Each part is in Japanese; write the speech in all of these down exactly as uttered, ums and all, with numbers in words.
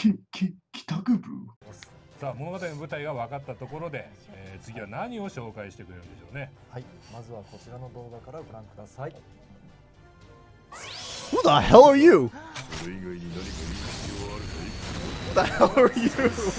きき帰宅部。 さあ物語の舞台が分かったところで、えー、次は何を紹介してくれるんでしょうね。 はい、まずはこちらの動画からご覧ください。 Who the hell are you? それ以外に何か言う必要あるかい？ Who the hell are you?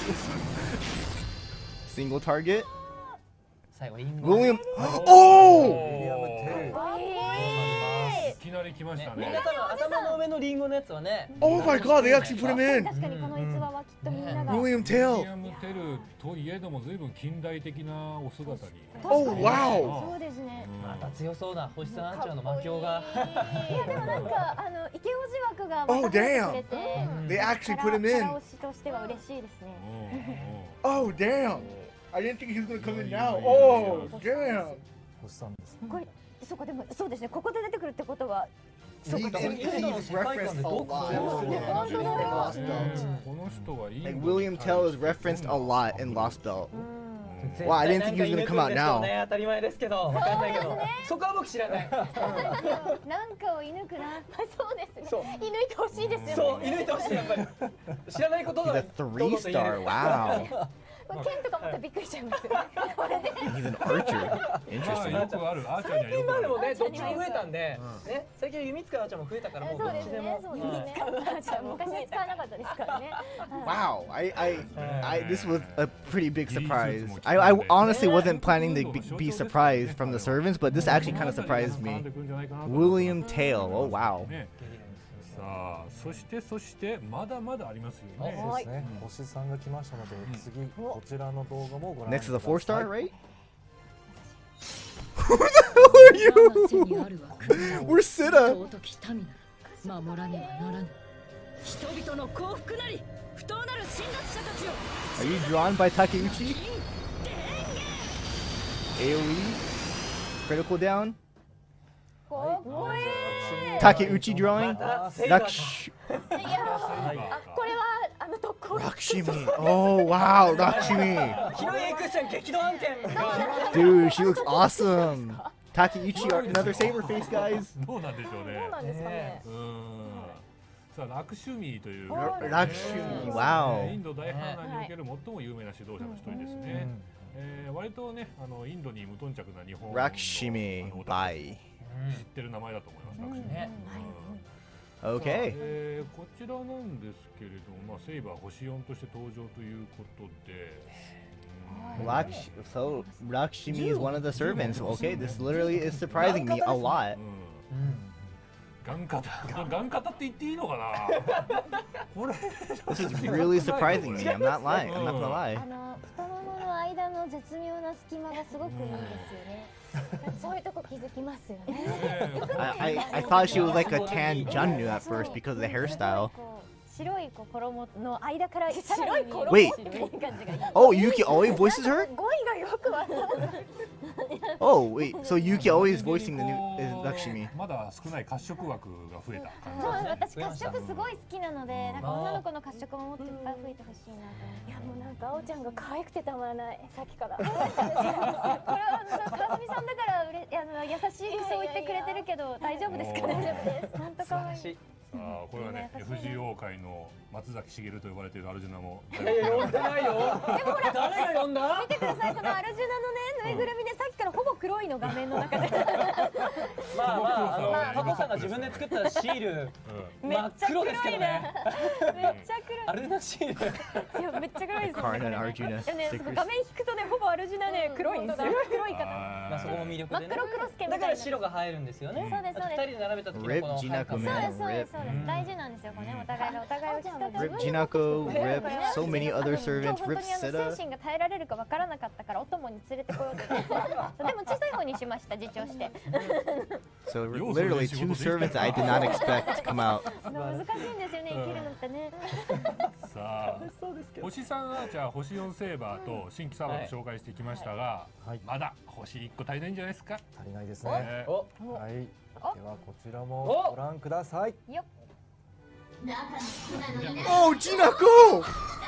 Single target? 最後インゴ William. Oh! ウィリアム・テルいきなり来ましたみんなね。 多分頭の上のリンゴのやつはね Oh my god, they actually put him in. 確かにこの逸話はきっとみんなが William ウィリ Tell. アム・テルといえども随分近代的なお姿に。 Oh wow. そうですね。 また強そうな星さんアンチャーの魔境がいやでもなんかあの池オジ枠が Oh また入 damn. ってくれて They actually put him キャ in. ラ推しとしては嬉しいですね。 うんうん Oh damn. I didn't think he was gonna come in now. Oh damn. 星さんですね。 これそうかでもそうですね。ここで出てくるってことは He, そうか and インドの he's 世界観 referenced で a どうか lot. そうですね本当だよ Lost ね Belt. この人はインド Like に William 対 Tell し is て referenced a lot in Lost Belt. うん Wow, I didn't think he was gonna come out now. 当たり前ですけど、わかんないけど、そこは僕知らない。 なんかを射抜くな。そうですそうね。射抜いてほしいですよそう、 ね。 射抜いてほしいやっぱり。知らないことだ。 He's a three star. Wow. これ剣とか持ってびっくりしちゃいますよね。これで He's an archer. まあ Interesting. よくあるアーチャーには最近よくある。 までもね、どっちも増えたんで、ね、最近弓使うアーチャーも増えたから、もうどそうですねっちでも。。 そうですね。昔は使わなかったですからね。 Wow, I, I, I, this was a pretty big surprise. I, I honestly wasn't planning to be, be surprised from the servants, but this actually kind of surprised me. William Tale. Oh wow. ねさあそしてそしてまだまだありますよね。 そうですね。星さんが来ましたので、次こちらの動画もご覧くだ Next さ is い。 a four star, right? Who the hell are you? We're Sita. 守らねばならぬ。人々の幸福なり不当なる侵略者たちよ。 Are you drawn by Takeuchi? AoE? Critical down? かっこいい。 Takeuchi drawing? またセイバーか Raksh いやあこれはあの特攻 Rakshimi. Oh wow, Rakshimi. 広いエクスチャン激怒案件。 Dude, she looks awesome. Takeuchi, another saber face, guys. どうなんでしょうねそう。なんですかね。 うんさあラクシュミーという、 はいラクシュミー wow インド大反乱における最も有名な指導者の一人ですね。えー割とねあのインドに無頓着な日本の Rakshimi あの by. 知ってる名前だと思います。ラクシュミーね。 Okay. えーこちらなんですけれども、まあ、セイバー星よんとして登場ということで、うん Raksh so Rakshimi is one of the servants. Okay, this literally is surprising me a lot. うんガンカタ、ガンカタって言っていいのかなこれ This is really surprising me. I'm not lying. I'm not gonna あ lie. の太ももの間の絶妙な隙間がすごくいいんですよね。そういうとこ気づきますよね。 I, I, I thought she was like a tan Jannu at first because of the hairstyle. 白いこう衣の間から白い衣 Wait. っていう感じがいい。 Oh, Yuki always voices her? 語彙がよくわからない。 Oh, wait. So Yuki always voicing the new is Lakshmi. まだ少ない褐色枠が増えた感じそうですね。 私褐色すごい好きなので、なんか女の子の褐色ももっといっぱい増えてほしいなと。いやもうなんかあおちゃんが可愛くてたまらないさっきから。これはあの川澄さんだからうれあの優しいそう言ってくれてるけど大丈夫ですかね。大丈夫です。本当可愛い。 さあこれはね エフジーオー 界の松崎しげると呼ばれているアルジュナもいやいや、呼んでないよ。誰が呼んだ。 見てくださいこのアルジュナのねぬいぐるみでさっきからほぼ黒いの画面の中で。 まあまあ、あのタコさんが自分で作ったシール、真っ黒ですけどね。 めっちゃアルナシール。 黒い。いやめっちゃ黒いですよ。 Karna and Arjuna いやね stickers. 画面引くとねほぼアルジュナね黒いんですよ。黒い方。 まあそこも魅力でね。 真っ黒クロスケみたいな。 だから白が映えるんですよね。 そうですそうです二人で並べた時の Rip この Jinaku そう man. ですそうですそうです大事なんですよこれねお互いがお互いを引き立て Rip Jinako, Rip so many other 今日 servants, 本 Rip 当にあの Sita. 精神が耐えられるかわからなかったからお供に連れてこようと思ってでも小さい方にしました自重して So literally two servants that I did not expect to come out. 難しいんですよね生きるのってねさあ星さんアーチャー星よんセーバーと新規サーバーと紹介してきましたが、 はいまだ星いっこ足りないんじゃないですか。 足りないですね。 ねお、 はい。ではこちらもご覧ください。 よっ Oh, Jinako!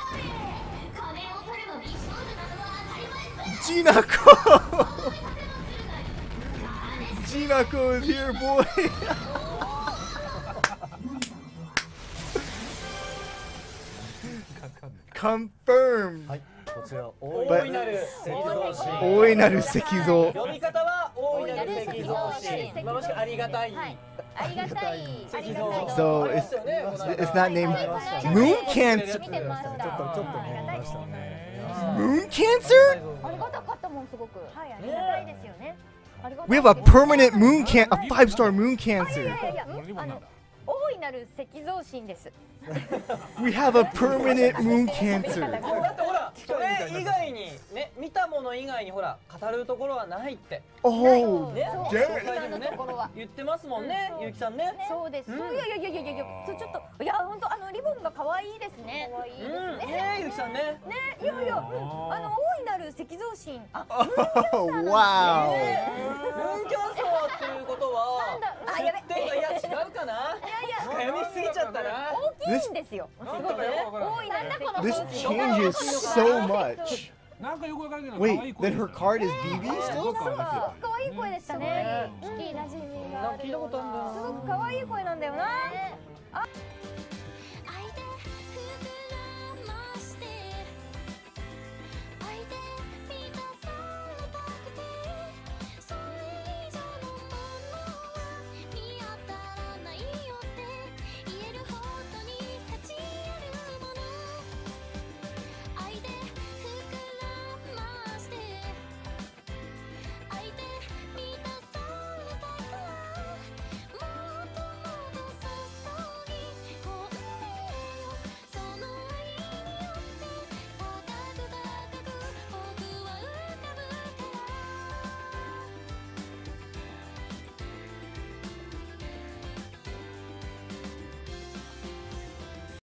Jinako! Jinako is here, boy! Confirmed. はい、こちら大いなる石像神。 大いなる石像。 読み方は大いなる石像神。まあもしくはありがたい。 はい。ありがたい。 石像。 So ありま it's したよねこの間 it's not named はいはい Moon 見 Cancer. てました。 ちょっとちょっとね見ましたね。 Moon Cancer? ありがたかったもんすごく。はい、ありがたいですよね。ありがたい We have a permanent moon can a five star moon い cancer. やいやいや、あの大いなる石像神です。 We have a permanent moon だ cancer. ってほらそれ以外にね見たもの以外にほら語るところはないって Oh, ねそう damn it. 今のところは。 言ってますもんねうんゆうきさんね。 そうです。 うんそういやいやいやいやいやいや、ちょちょっといや本当あのリボンが可愛いですね。可愛いうんですね。 ねゆうきさんね。 ね、いやいや、うんあの大いなる石像神。あ、 Oh, wow. ね文教層っていうことはなんだあやべ出典がいや違うかな。 いやいや読みすぎちゃったな。 大きいんですよ。すごくね。大いなる石 This 像神。 changes so much. なんかよくわかるけど Wait, then her card is B B そう still? そう可愛い声でしたね。 うん聞き馴染みがあるなんか聞いたことあるんだよなすごく可愛い声なんだよな。